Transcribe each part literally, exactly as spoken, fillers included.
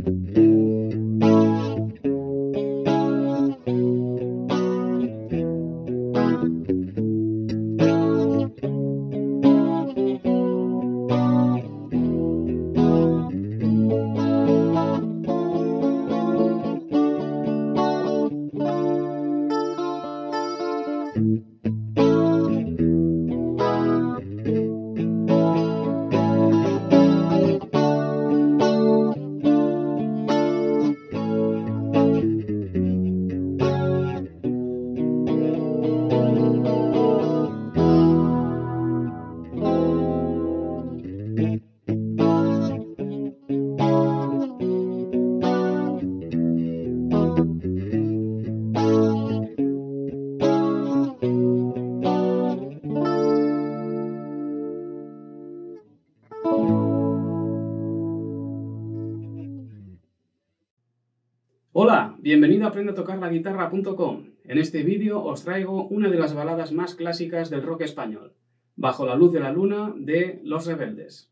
Hola, bienvenido a aprende a tocar la guitarra punto com. En este vídeo os traigo una de las baladas más clásicas del rock español, Bajo la luz de la luna, de Los Rebeldes.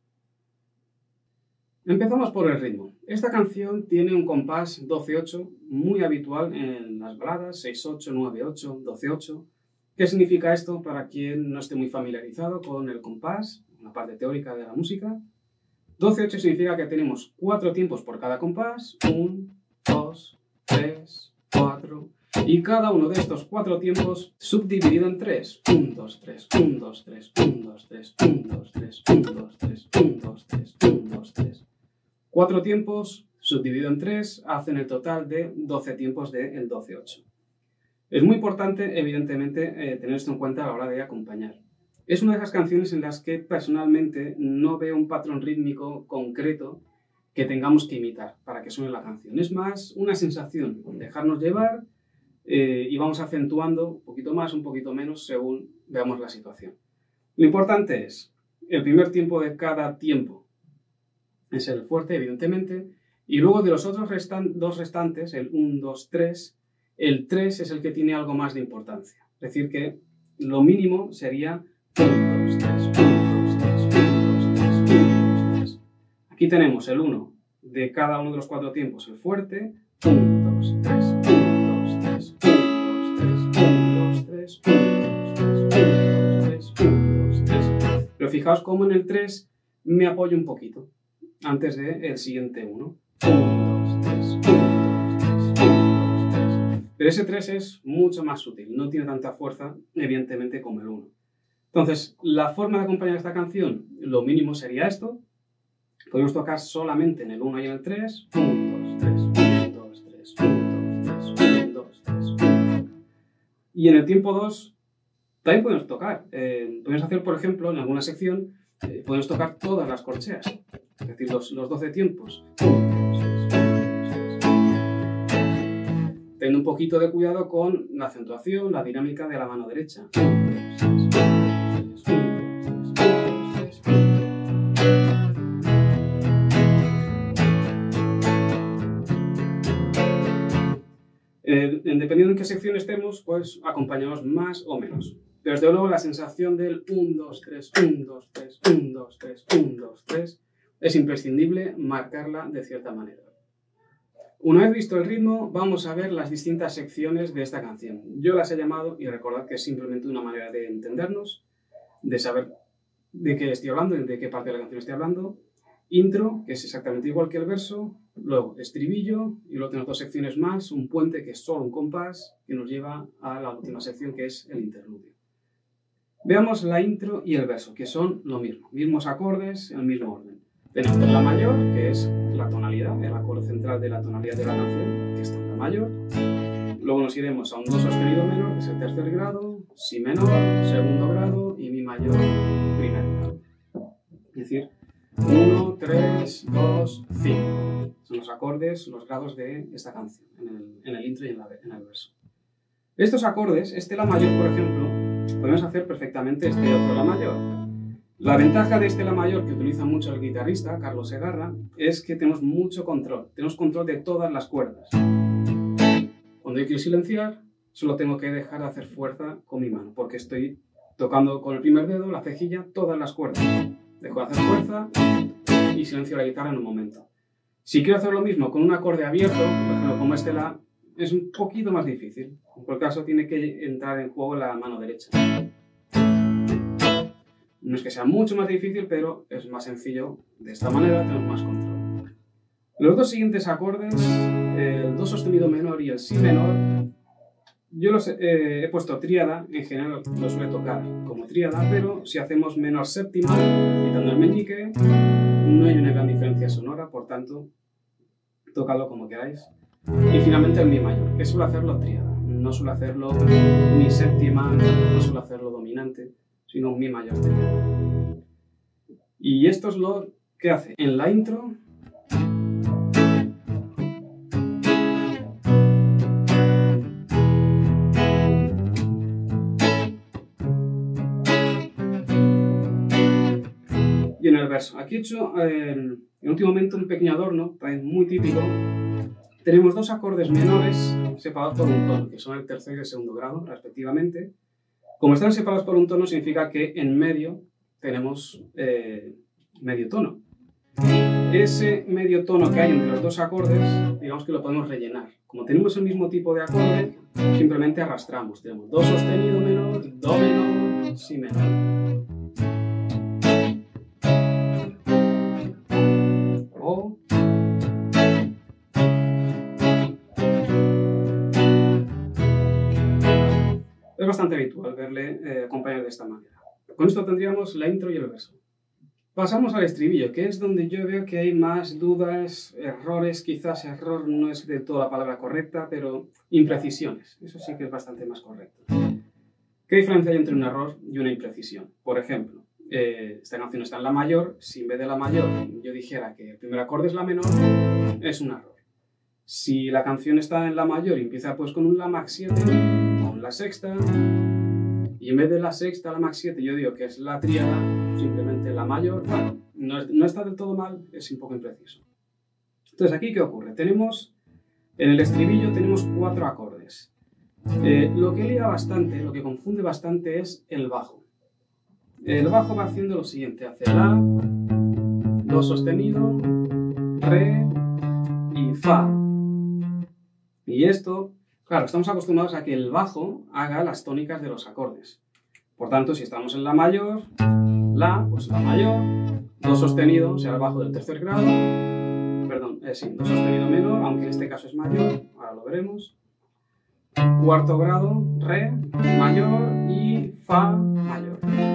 Empezamos por el ritmo. Esta canción tiene un compás doce ocho, muy habitual en las baladas, seis ocho, nueve ocho, doce ocho. ¿Qué significa esto para quien no esté muy familiarizado con el compás, la parte teórica de la música? doce ocho significa que tenemos cuatro tiempos por cada compás, uno, dos, tres, cuatro, y cada uno de estos cuatro tiempos subdividido en tres. uno, dos, tres, uno, dos, tres, uno, dos, tres, uno, dos, tres, uno, dos, tres, uno, dos, tres, uno, dos, tres. Cuatro tiempos subdividido en tres hacen el total de doce tiempos del doce ocho. Es muy importante, evidentemente, eh, tener esto en cuenta a la hora de acompañar. Es una de esas canciones en las que personalmente no veo un patrón rítmico concreto que tengamos que imitar para que suene la canción. Es más una sensación, dejarnos llevar eh, y vamos acentuando un poquito más, un poquito menos según veamos la situación. Lo importante es el primer tiempo de cada tiempo es el fuerte, evidentemente, y luego de los otros restan- dos restantes, el uno, dos, tres, el tres es el que tiene algo más de importancia. Es decir, que lo mínimo sería uno, dos, tres, uno, dos, tres, uno, dos, tres, uno, dos, tres. Aquí tenemos el uno de cada uno de los cuatro tiempos, el fuerte, uno, dos, tres, uno, dos, tres, uno, dos, tres, uno, dos, tres, uno, dos, tres, uno, dos, tres. Pero fijaos cómo en el tres me apoyo un poquito antes del siguiente uno. uno, dos, tres, uno, dos, tres, uno, dos, tres. Pero ese tres es mucho más sutil, no tiene tanta fuerza, evidentemente, como el uno. Entonces, la forma de acompañar esta canción, lo mínimo sería esto. Podemos tocar solamente en el uno y en el tres. uno, dos, tres, uno, dos, tres, uno, dos, tres, uno, dos, tres, uno. Y en el tiempo dos también podemos tocar. Eh, podemos hacer, por ejemplo, en alguna sección, eh, podemos tocar todas las corcheas. Es decir, los, los doce tiempos. Teniendo un poquito de cuidado con la acentuación, la dinámica de la mano derecha. Eh, dependiendo en qué sección estemos, pues acompañamos más o menos. Pero desde luego la sensación del uno, dos, tres, uno, dos, tres, uno, dos, tres, uno, dos, tres es imprescindible marcarla de cierta manera. Una vez visto el ritmo, vamos a ver las distintas secciones de esta canción. Yo las he llamado, y recordad que es simplemente una manera de entendernos, de saber de qué estoy hablando y de qué parte de la canción estoy hablando. Intro, que es exactamente igual que el verso, luego estribillo, y luego tenemos dos secciones más, un puente que es solo un compás, que nos lleva a la última sección, que es el interludio. Veamos la intro y el verso, que son lo mismo, mismos acordes, en el mismo orden. Tenemos la mayor, que es la tonalidad, el acorde central de la tonalidad de la canción, que está en la mayor. Luego nos iremos a un do sostenido menor, que es el tercer grado, si menor, segundo grado, y mi mayor, primer grado. Es decir, uno, tres, dos, cinco. Son los acordes, los grados de esta canción, en el, en el intro y en, la, en el verso. Estos acordes, este la mayor, por ejemplo, podemos hacer perfectamente este otro la mayor. La ventaja de este la mayor, que utiliza mucho el guitarrista, Carlos Segarra, es que tenemos mucho control. Tenemos control de todas las cuerdas. Cuando yo quiero silenciar, solo tengo que dejar de hacer fuerza con mi mano, porque estoy tocando con el primer dedo, la cejilla, todas las cuerdas. Dejo de hacer fuerza y silencio la guitarra en un momento. Si quiero hacer lo mismo con un acorde abierto, por ejemplo como este La, es un poquito más difícil. En cualquier caso tiene que entrar en juego la mano derecha. No es que sea mucho más difícil, pero es más sencillo. De esta manera tenemos más control. Los dos siguientes acordes, el Do sostenido menor y el Si menor, yo los eh, he puesto tríada, en general los suele tocar como tríada, pero si hacemos menor séptima, quitando el meñique, no hay una gran diferencia sonora, por tanto, tocadlo como queráis. Y finalmente el Mi mayor, que suele hacerlo tríada, no suele hacerlo Mi séptima, no suele hacerlo dominante, sino un Mi mayor tríada. Y esto es lo que hace en la intro. Y en el verso. Aquí he hecho eh, en último momento un pequeño adorno, también muy típico. Tenemos dos acordes menores separados por un tono, que son el tercer y el segundo grado, respectivamente. Como están separados por un tono, significa que en medio tenemos eh, medio tono. Ese medio tono que hay entre los dos acordes, digamos que lo podemos rellenar. Como tenemos el mismo tipo de acorde, simplemente arrastramos. Tenemos Do sostenido menor, Do menor, Si menor. O. Es bastante habitual verle eh, acompañar de esta manera. Con esto tendríamos la intro y el verso. Pasamos al estribillo, que es donde yo veo que hay más dudas, errores, quizás error no es de toda la palabra correcta, pero imprecisiones. Eso sí que es bastante más correcto. ¿Qué diferencia hay entre un error y una imprecisión? Por ejemplo, eh, esta canción está en La mayor, si en vez de La mayor yo dijera que el primer acorde es La menor, es un error. Si la canción está en La mayor y empieza pues con un La max siete, con la sexta, y en vez de la sexta, la max siete, yo digo que es la tríada, simplemente la mayor, bueno, no, es, no está del todo mal, es un poco impreciso. Entonces, ¿aquí qué ocurre? Tenemos, en el estribillo tenemos cuatro acordes. Eh, lo que lía bastante, lo que confunde bastante es el bajo. El bajo va haciendo lo siguiente, hace La, Do sostenido, Re y Fa. Y esto... Claro, estamos acostumbrados a que el bajo haga las tónicas de los acordes. Por tanto, si estamos en La mayor, La, pues La mayor, Do sostenido, será el bajo del tercer grado, perdón, eh, sí, Do sostenido menor, aunque en este caso es mayor, ahora lo veremos. Cuarto grado, Re, mayor y Fa, mayor.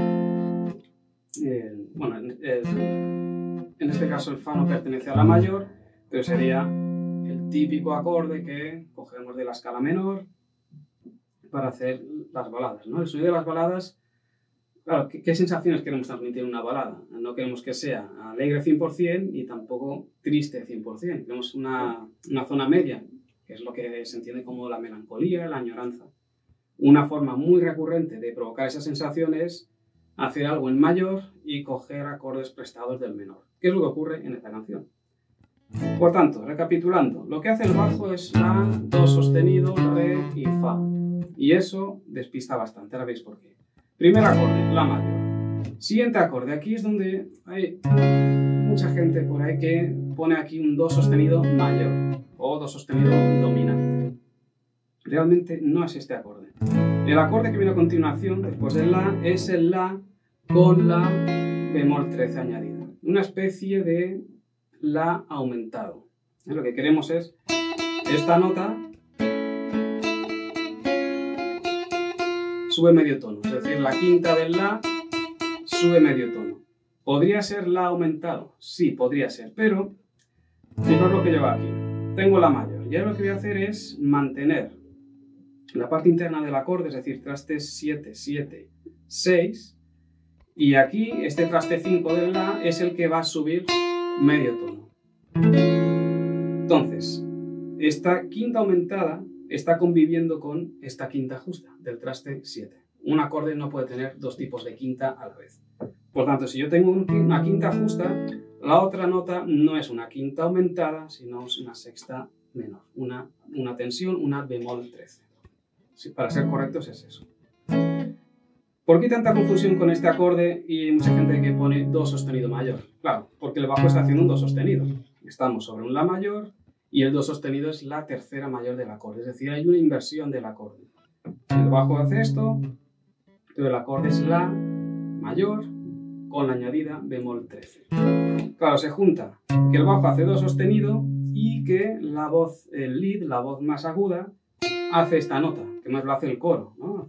Eh, bueno, eh, en este caso el Fa no pertenece a La mayor, pero sería el típico acorde que cogemos de la escala menor para hacer las baladas, ¿no? El sonido de las baladas, claro, ¿qué, qué sensaciones queremos transmitir en una balada? No queremos que sea alegre cien por cien y tampoco triste cien por cien. Queremos una, una zona media, que es lo que se entiende como la melancolía, la añoranza. Una forma muy recurrente de provocar esas sensaciones es hacer algo en mayor y coger acordes prestados del menor, que es lo que ocurre en esta canción. Por tanto, recapitulando, lo que hace el bajo es La, Do sostenido, Re y Fa. Y eso despista bastante, ahora veis por qué. Primer acorde, La mayor. Siguiente acorde, aquí es donde hay mucha gente por ahí que pone aquí un Do sostenido mayor o Do sostenido dominante. Realmente no es este acorde. El acorde que viene a continuación, después del La, es el La con La bemol trece añadida. Una especie de La aumentado. Lo que queremos es esta nota sube medio tono, es decir, la quinta del La sube medio tono. ¿Podría ser La aumentado? Sí, podría ser, pero fijaos lo que lleva aquí. Tengo La mayor y ahora lo que voy a hacer es mantener la parte interna del acorde, es decir, trastes siete, siete, seis, y aquí este traste cinco del La es el que va a subir medio tono. Entonces, esta quinta aumentada está conviviendo con esta quinta justa del traste siete. Un acorde no puede tener dos tipos de quinta a la vez. Por tanto, si yo tengo una quinta justa, la otra nota no es una quinta aumentada, sino es una sexta menor. Una, una tensión, una bemol trece. Sí, para ser correctos es eso. ¿Por qué tanta confusión con este acorde y mucha gente que pone Do sostenido mayor? Claro, porque el bajo está haciendo un Do sostenido. estamos sobre un La mayor y el Do sostenido es la tercera mayor del acorde, es decir, hay una inversión del acorde. El bajo hace esto, pero el acorde es La mayor con la añadida bemol trece. Claro, se junta que el bajo hace Do sostenido y que la voz, el lead, la voz más aguda, hace esta nota, que más lo hace el coro, ¿no?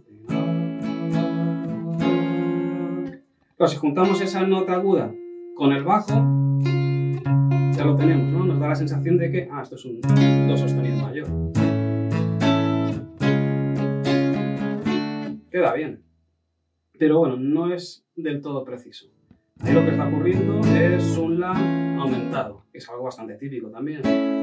Claro, si juntamos esa nota aguda con el bajo, ya lo tenemos, ¿no? Nos da la sensación de que, ah, esto es un Do sostenido mayor. Queda bien. Pero bueno, no es del todo preciso. Ahí lo que está ocurriendo es un La aumentado, que es algo bastante típico también.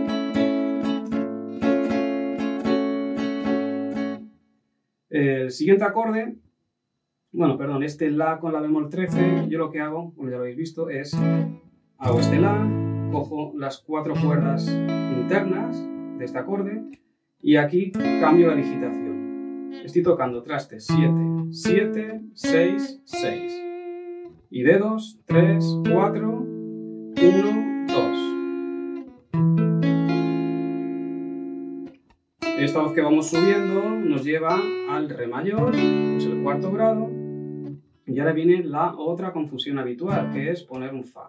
El siguiente acorde, bueno, perdón, este La con la bemol trece, yo lo que hago, como ya lo habéis visto, es hago este La, cojo las cuatro cuerdas internas de este acorde y aquí cambio la digitación. Estoy tocando trastes siete, siete, seis, seis y dedos tres, cuatro, uno, dos. Esta voz que vamos subiendo nos lleva al Re mayor, que es el cuarto grado, y ahora viene la otra confusión habitual, que es poner un Fa.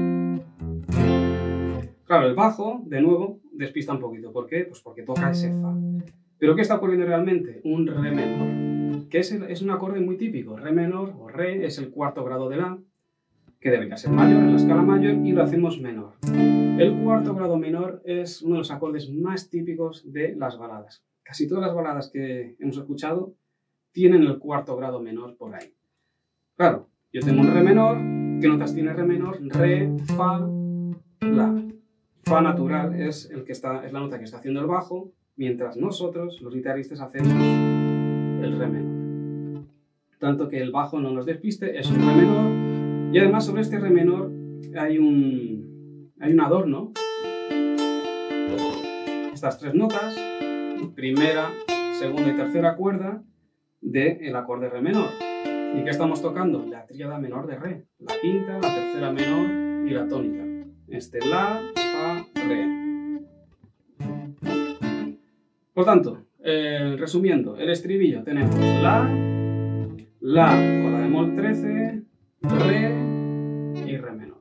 Claro, el bajo, de nuevo, despista un poquito. ¿Por qué? Pues porque toca ese Fa. ¿Pero qué está ocurriendo realmente? Un Re menor, que es, el, es un acorde muy típico. Re menor o Re es el cuarto grado de La, que debería ser mayor en la escala mayor, y lo hacemos menor. El cuarto grado menor es uno de los acordes más típicos de las baladas. Casi todas las baladas que hemos escuchado tienen el cuarto grado menor por ahí. Claro, yo tengo un Re menor. ¿Qué notas tiene Re menor? Re, Fa, La. Fa natural es, el que está, es la nota que está haciendo el bajo, mientras nosotros, los guitarristas, hacemos el Re menor. Tanto que el bajo no nos despiste, es un Re menor. Y además sobre este Re menor hay un, hay un adorno. Estas tres notas, primera, segunda y tercera cuerda del acorde Re menor. ¿Y qué estamos tocando? La tríada menor de Re. La quinta, la tercera menor y la tónica. Este La, Fa, Re. Por tanto, eh, resumiendo, el estribillo tenemos La, La con la bemol trece, Re y Re menor.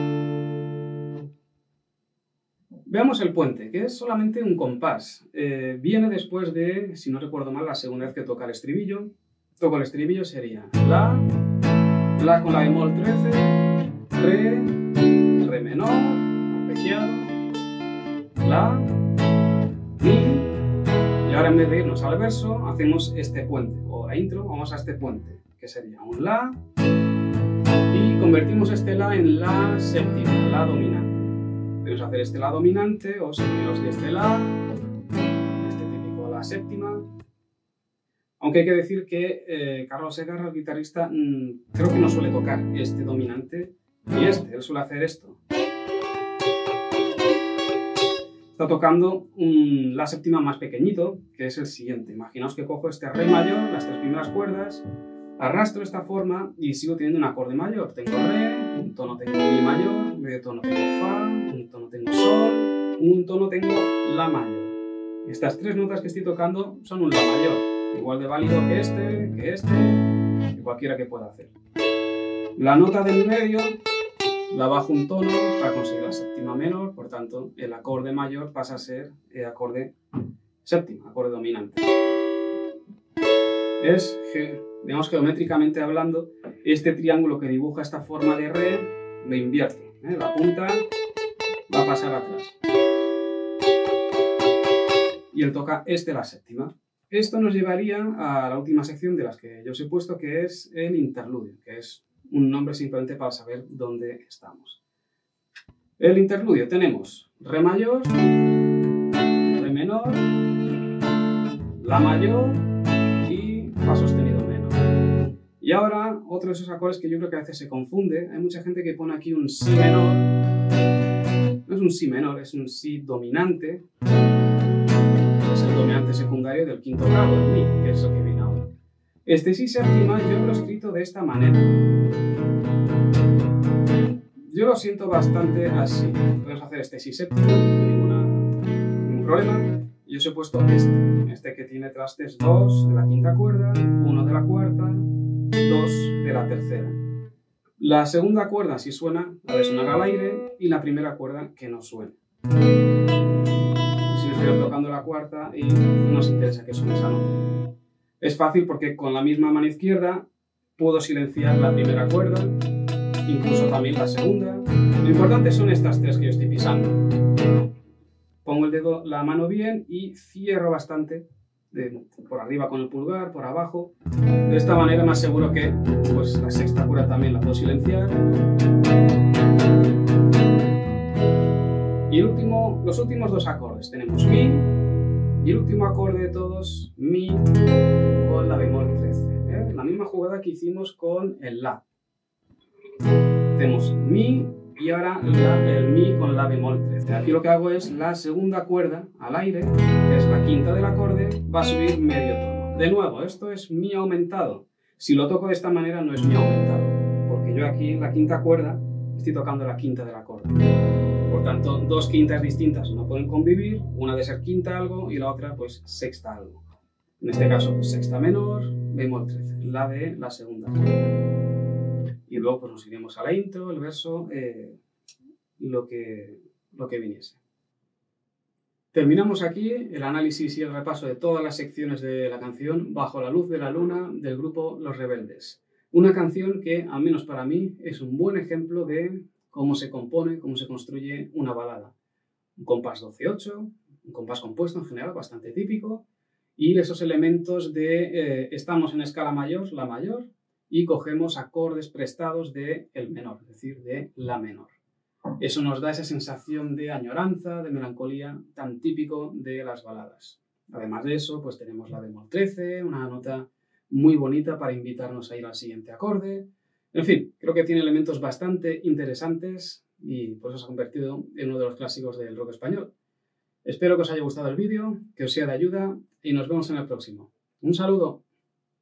Veamos el puente, que es solamente un compás. Eh, viene después de, si no recuerdo mal, la segunda vez que toca el estribillo. Toco el estribillo, sería La, La con la bemol trece, Re, Re menor, arpegiado, La, Mi, y ahora en vez de irnos al verso, hacemos este puente, o la intro, vamos a este puente, que sería un La, y convertimos este La en La séptima, La dominante. Podemos hacer este La dominante, o seguidos de este La, este típico La séptima. Aunque hay que decir que eh, Carlos Segarra, el guitarrista, mmm, creo que no suele tocar este dominante ni este, él suele hacer esto. Está tocando un La séptima más pequeñito, que es el siguiente. Imaginaos que cojo este Re mayor, las tres primeras cuerdas, arrastro esta forma y sigo teniendo un acorde mayor. Tengo Re, un tono tengo Mi mayor, medio tono tengo Fa, un tono tengo Sol, un tono tengo La mayor. Estas tres notas que estoy tocando son un La mayor. Igual de válido que este, que este, que cualquiera que pueda hacer. La nota del medio la bajo un tono para conseguir la séptima menor, por tanto el acorde mayor pasa a ser el acorde séptima, acorde dominante. Es, digamos, geométricamente hablando, este triángulo que dibuja esta forma de Re lo invierto, ¿eh? La punta va a pasar atrás. Y él toca este la séptima. Esto nos llevaría a la última sección de las que yo os he puesto, que es el interludio, que es un nombre simplemente para saber dónde estamos. El interludio tenemos Re mayor, Re menor, La mayor y Fa sostenido menor. Y ahora, otro de esos acordes que yo creo que a veces se confunde, hay mucha gente que pone aquí un Si menor, no es un Si menor, es un Si dominante, es el dominante secundario del quinto grado, el Mi, que es el que viene ahora. Este Si séptima yo lo he escrito de esta manera. Yo lo siento bastante así. Podemos hacer este si séptima, ninguna, ningún problema. Yo os he puesto este, este que tiene trastes dos de la quinta cuerda, uno de la cuarta, dos de la tercera. La segunda cuerda sí suena, ha de sonar al aire, y la primera cuerda que no suene. Si estoy tocando la cuarta y no nos interesa que suene esa nota. Es fácil porque con la misma mano izquierda puedo silenciar la primera cuerda, incluso también la segunda. Lo importante son estas tres que yo estoy pisando. Pongo el dedo, la mano bien y cierro bastante, de, por arriba con el pulgar, por abajo. De esta manera me aseguro que pues, la sexta cuerda también la puedo silenciar. Y el último, los últimos dos acordes tenemos Mi, y el último acorde de todos, Mi con la bemol trece. ¿eh? La misma jugada que hicimos con el La. Tenemos Mi y ahora la, el Mi con la bemol trece. Aquí lo que hago es la segunda cuerda al aire, que es la quinta del acorde, va a subir medio tono. De nuevo, esto es Mi aumentado. Si lo toco de esta manera no es Mi aumentado, porque yo aquí en la quinta cuerda estoy tocando la quinta del acorde. Por tanto, dos quintas distintas no pueden convivir, una de ser quinta algo y la otra pues sexta algo. En este caso, pues sexta menor, bemol trece, la de la segunda cuerda. Y luego pues nos iremos a la intro, el verso, eh, lo, que, lo que viniese. Terminamos aquí el análisis y el repaso de todas las secciones de la canción Bajo la luz de la luna del grupo Los Rebeldes. Una canción que, al menos para mí, es un buen ejemplo de cómo se compone, cómo se construye una balada. Un compás doce ocho, un compás compuesto en general, bastante típico, y esos elementos de eh, estamos en escala mayor, la mayor, y cogemos acordes prestados de el menor, es decir, de la menor. Eso nos da esa sensación de añoranza, de melancolía, tan típico de las baladas. Además de eso, pues tenemos la bemol trece, una nota muy bonita para invitarnos a ir al siguiente acorde. En fin, creo que tiene elementos bastante interesantes y por eso se ha convertido en uno de los clásicos del rock español. Espero que os haya gustado el vídeo, que os sea de ayuda y nos vemos en el próximo. ¡Un saludo!